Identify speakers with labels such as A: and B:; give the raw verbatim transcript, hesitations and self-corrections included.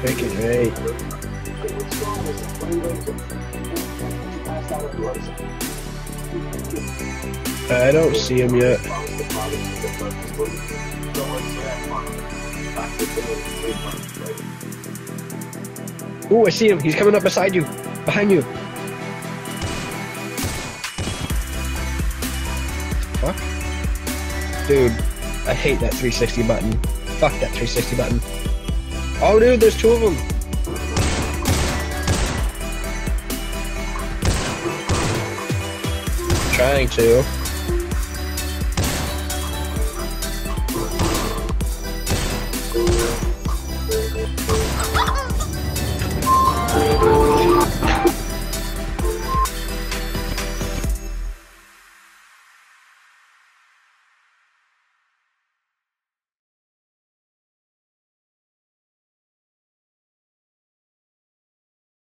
A: Freaking right. I don't see him yet. Oh, I see him. He's coming up beside you. Behind you. Fuck. Dude, I hate that three sixty button. Fuck that three sixty button. Oh, dude, there's two of them. Trying to.